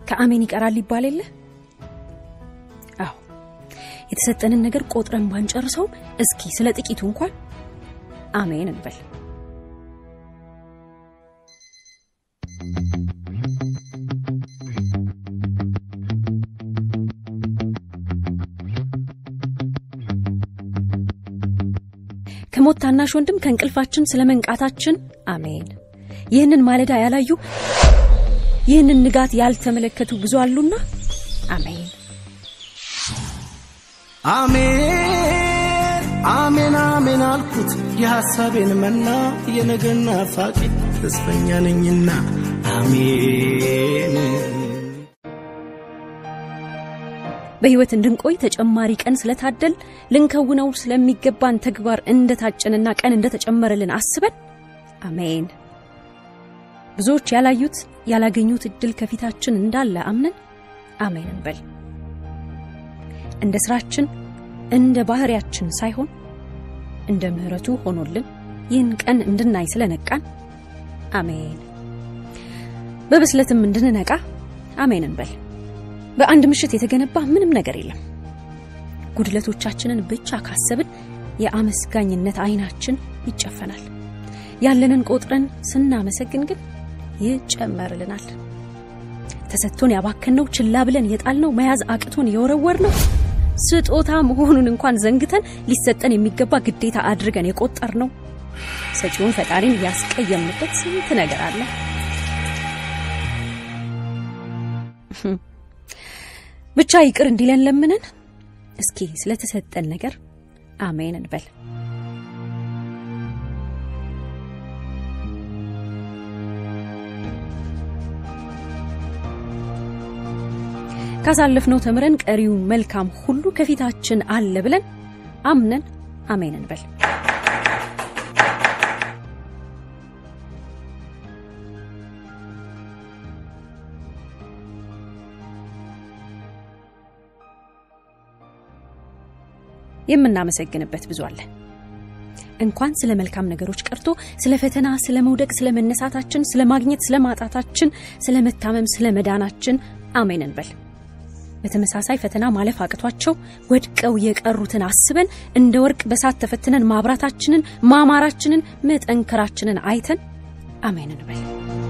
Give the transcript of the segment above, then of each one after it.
ከአሜን ይቀራል ይባላል። አዎ የተሰጠንን ነገር ቆጥረን ባንጨርሰው እስኪ ስለ ጥቂቱ እንኳን አሜን እንበል። ከሞት ታናሽ ወንድም ከእንቅልፋችን ስለመንቃታችን አሜን። ይህንን ማለዳ ያላዩ ይህንን ንጋት ያልተመለከቱ ብዙ አሉና አሜን አሜን አሜን አሜን አልኩት የሐሳቤን መና የነገና ፋቂ ተስፈኛ ነኝና አሜን። በህይወት እንድንቆይ ተጨማሪ ቀን ስለታደል ልንከውነው ስለሚገባን ተግባር እንደታጨንና ቀን እንደተጨመረልን አስበን አሜን። ብዙዎች ያላዩት ያላገኙት እድል ከፊታችን እንዳለ አምነን አሜን እንበል። እንደ ስራችን እንደ ባህሪያችን ሳይሆን እንደ ምህረቱ ሆኖልን ይህን ቀን እንድናይ ስለነቃን አሜን። በብስለትም እንድንነቃ አሜን እንበል። በአንድ ምሽት የተገነባ ምንም ነገር የለም። ጉድለቶቻችንን ብቻ ካሰብን የአመስጋኝነት አይናችን ይጨፈናል። ያለንን ቆጥረን ስናመሰግን ግን ይጨመርልናል። ተሰጥቶን ያባከነው ችላ ብለን የጣልነው መያዝ አቅቶን የወረወርነው ስጦታ መሆኑን እንኳን ዘንግተን ሊሰጠን የሚገባ ግዴታ አድርገን የቆጠርነው ሰጪውን ፈጣሪን ያስቀየምንበት ስንት ነገር አለ። ብቻ ይቅር እንዲለን ለምነን እስኪ ስለተሰጠን ነገር አሜን እንበል። ካሳለፍነው ተምረን ቀሪው መልካም ሁሉ ከፊታችን አለ ብለን አምነን አሜን እንበል። የምናመሰግንበት ብዙ አለ። እንኳን ስለ መልካም ነገሮች ቀርቶ ስለ ፈተና፣ ስለ መውደቅ፣ ስለ መነሳታችን፣ ስለ ማግኘት፣ ስለ ማጣታችን፣ ስለ መታመም፣ ስለ መዳናችን አሜን እንበል። በተመሳሳይ ፈተና ማለፍ አቅቷቸው ወድቀው የቀሩትን አስበን እንደ ወርቅ በሳት ተፈትነን ማብራታችንን፣ ማማራችንን፣ መጠንከራችንን አይተን አሜን እንበል።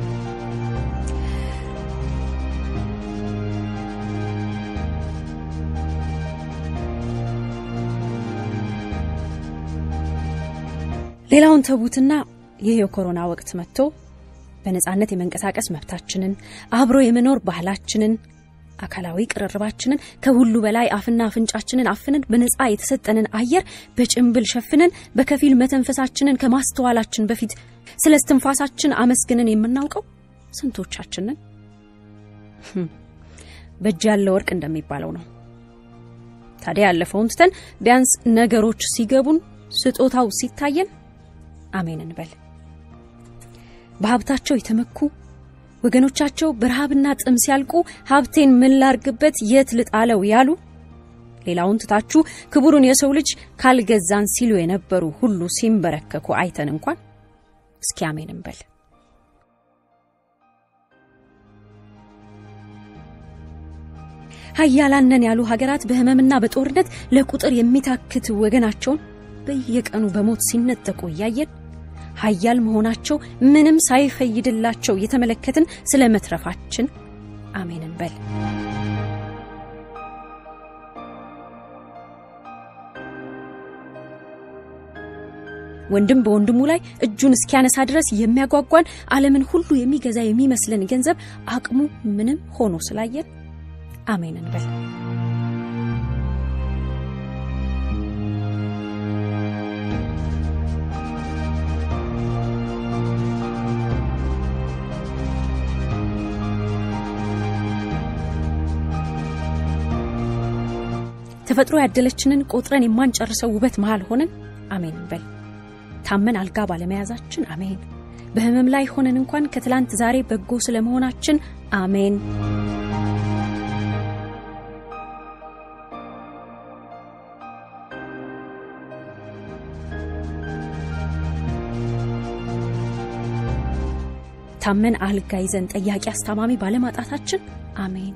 ሌላውን ተቡትና ይሄ የኮሮና ወቅት መጥቶ በነጻነት የመንቀሳቀስ መብታችንን፣ አብሮ የመኖር ባህላችንን፣ አካላዊ ቅርርባችንን፣ ከሁሉ በላይ አፍና አፍንጫችንን አፍነን በነጻ የተሰጠንን አየር በጭንብል ሸፍነን በከፊል መተንፈሳችንን ከማስተዋላችን በፊት ስለ እስትንፋሳችን አመስግነን የምናውቀው ስንቶቻችንን? በእጅ ያለ ወርቅ እንደሚባለው ነው። ታዲያ ያለፈውን ትተን ቢያንስ ነገሮች ሲገቡን ስጦታው ሲታየን አሜን እንበል። በሀብታቸው የተመኩ ወገኖቻቸው በረሃብና ጥም ሲያልቁ ሀብቴን ምን ላርግበት የት ልጣለው ያሉ ሌላውን ትታችሁ ክቡሩን የሰው ልጅ ካልገዛን ሲሉ የነበሩ ሁሉ ሲንበረከኩ አይተን እንኳን እስኪ አሜን እንበል። ኃያላን ያሉ ሀገራት በህመምና በጦርነት ለቁጥር የሚታክት ወገናቸውን በየቀኑ በሞት ሲነጠቁ ያየን ኃያል መሆናቸው ምንም ሳይፈይድላቸው የተመለከትን ስለመትረፋችን አሜን እንበል። ወንድም በወንድሙ ላይ እጁን እስኪያነሳ ድረስ የሚያጓጓን ዓለምን ሁሉ የሚገዛ የሚመስለን ገንዘብ አቅሙ ምንም ሆኖ ስላየን አሜን እንበል። ተፈጥሮ ያደለችንን ቆጥረን የማንጨርሰው ውበት መሃል ሆነን አሜን እንበል። ታመን አልጋ ባለመያዛችን አሜን። በህመም ላይ ሆነን እንኳን ከትላንት ዛሬ በጎ ስለመሆናችን አሜን። ቢታመን አልጋ ይዘን ጠያቂ አስተማሚ ባለማጣታችን አሜን።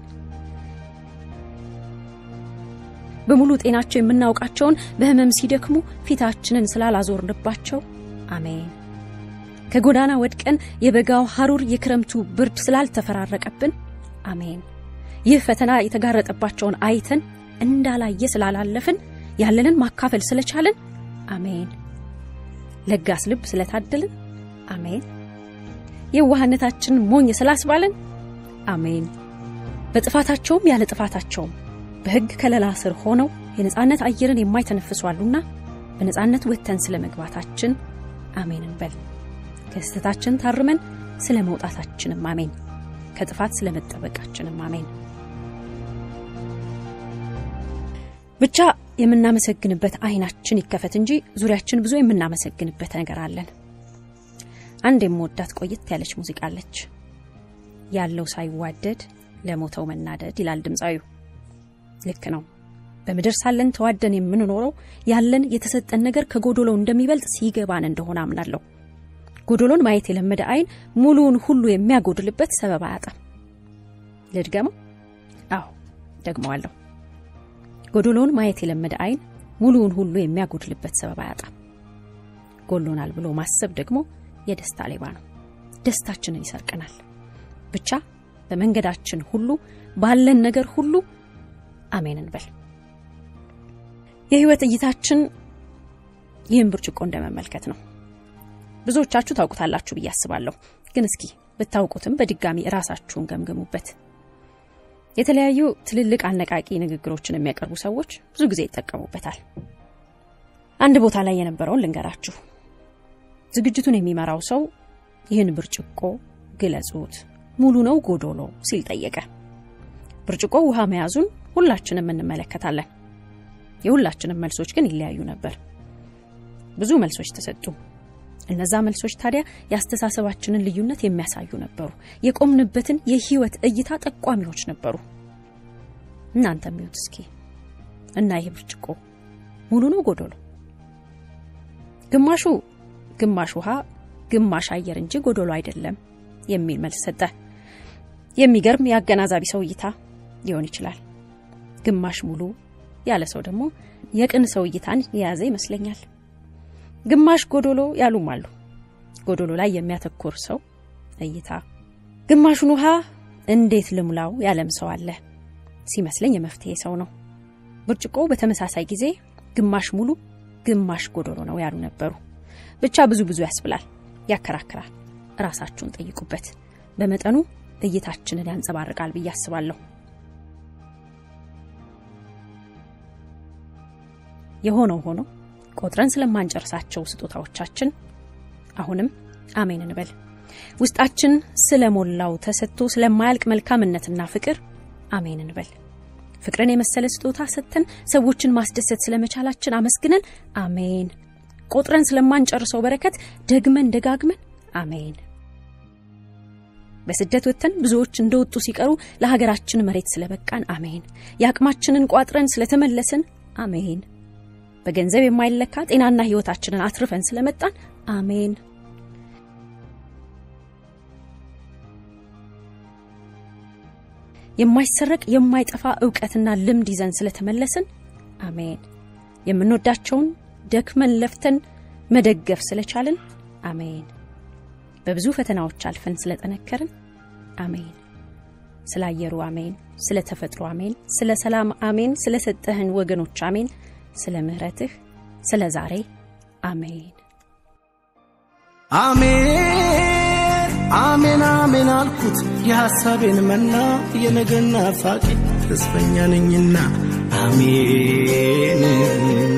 በሙሉ ጤናቸው የምናውቃቸውን በህመም ሲደክሙ ፊታችንን ስላላዞርንባቸው አሜን። ከጎዳና ወድቀን የበጋው ሐሩር የክረምቱ ብርድ ስላልተፈራረቀብን አሜን። ይህ ፈተና የተጋረጠባቸውን አይተን እንዳላየ ስላላለፍን ያለንን ማካፈል ስለቻለን አሜን። ለጋስ ልብ ስለታደልን አሜን። የዋህነታችን ሞኝ ስላስባለን አሜን። በጥፋታቸውም ያለ ጥፋታቸውም በሕግ ከለላ ስር ሆነው የነጻነት አየርን የማይተነፍሱ አሉና በነጻነት ወተን ስለመግባታችን አሜን እንበል። ከስተታችን ታርመን ስለመውጣታችንም አሜን። ከጥፋት ስለመጠበቃችንም አሜን። ብቻ የምናመሰግንበት አይናችን ይከፈት እንጂ ዙሪያችን ብዙ የምናመሰግንበት ነገር አለን። አንድ የምወዳት ቆየት ያለች ሙዚቃ አለች። ያለው ሳይዋደድ ለሞተው መናደድ ይላል ድምጻዩ። ልክ ነው። በመድር ሳለን ተዋደን የምንኖረው ያለን የተሰጠን ነገር ከጎዶሎው እንደሚበልጥ ሲገባን እንደሆነ አምናለሁ። ጎዶሎን ማየት የለመደ አይን ሙሉውን ሁሉ የሚያጎድልበት ሰበብ አያጣም። ልድገመው? አዎ ደግመዋለሁ። ጎዶሎን ማየት የለመደ አይን ሙሉውን ሁሉ የሚያጎድልበት ሰበብ አያጣም። ጎሎናል ብሎ ማሰብ ደግሞ የደስታ ሌባ ነው። ደስታችንን ይሰርቀናል። ብቻ በመንገዳችን ሁሉ ባለን ነገር ሁሉ አሜን እንበል። የህይወት እይታችን ይህን ብርጭቆ እንደመመልከት ነው። ብዙዎቻችሁ ታውቁታላችሁ ብዬ አስባለሁ። ግን እስኪ ብታውቁትም በድጋሚ ራሳችሁን ገምግሙበት። የተለያዩ ትልልቅ አነቃቂ ንግግሮችን የሚያቀርቡ ሰዎች ብዙ ጊዜ ይጠቀሙበታል። አንድ ቦታ ላይ የነበረውን ልንገራችሁ። ዝግጅቱን የሚመራው ሰው ይህን ብርጭቆ ግለጹት፣ ሙሉ ነው ጎዶሎ ሲል ጠየቀ። ብርጭቆ ውሃ መያዙን ሁላችንም እንመለከታለን። የሁላችንም መልሶች ግን ይለያዩ ነበር። ብዙ መልሶች ተሰጡ። እነዛ መልሶች ታዲያ ያስተሳሰባችንን ልዩነት የሚያሳዩ ነበሩ። የቆምንበትን የህይወት እይታ ጠቋሚዎች ነበሩ። እናንተም ይሁት እስኪ እና ይሄ ብርጭቆ ሙሉ ነው ጎዶሎ? ግማሽ ውሃ ግማሽ አየር እንጂ ጎዶሎ አይደለም የሚል መልስ ሰጠ። የሚገርም ያገናዛቢ ሰው እይታ ሊሆን ይችላል። ግማሽ ሙሉ ያለ ሰው ደግሞ የቅን ሰው እይታን የያዘ ይመስለኛል። ግማሽ ጎዶሎ ያሉም አሉ። ጎዶሎ ላይ የሚያተኩር ሰው እይታ። ግማሹን ውሃ እንዴት ልሙላው ያለም ሰው አለ። ሲመስለኝ የመፍትሄ ሰው ነው። ብርጭቆ በተመሳሳይ ጊዜ ግማሽ ሙሉ ግማሽ ጎዶሎ ነው ያሉ ነበሩ። ብቻ ብዙ ያስብላል፣ ያከራክራል። ራሳችሁን ጠይቁበት። በመጠኑ እይታችንን ያንጸባርቃል ብዬ አስባለሁ። የሆነው ሆኖ ቆጥረን ስለማንጨርሳቸው ስጦታዎቻችን አሁንም አሜን እንበል። ውስጣችን ስለሞላው ተሰጥቶ ስለማያልቅ መልካምነትና ፍቅር አሜን እንበል። ፍቅርን የመሰለ ስጦታ ሰጥተን ሰዎችን ማስደሰት ስለመቻላችን አመስግነን አሜን። ቆጥረን ስለማንጨርሰው በረከት ደግመን ደጋግመን አሜን። በስደት ወተን ብዙዎች እንደወጡ ሲቀሩ ለሀገራችን መሬት ስለበቃን አሜን። ያቅማችንን ቋጥረን ስለተመለስን አሜን። በገንዘብ የማይለካ ጤናና ህይወታችንን አትርፈን ስለመጣን አሜን። የማይሰረቅ የማይጠፋ ዕውቀትና ልምድ ይዘን ስለተመለስን አሜን። የምንወዳቸውን ደክመን ለፍተን መደገፍ ስለቻልን አሜን። በብዙ ፈተናዎች አልፈን ስለጠነከርን አሜን። ስላየሩ አሜን፣ ስለተፈጥሮ አሜን፣ ስለ ሰላም አሜን፣ ስለሰጠህን ወገኖች አሜን፣ ስለ ምህረትህ ስለ ዛሬ አሜን። አሜን አሜን አሜን አልኩት የሐሳቤን መና የነገና ፋቂ ተስፈኛ ነኝና አሜን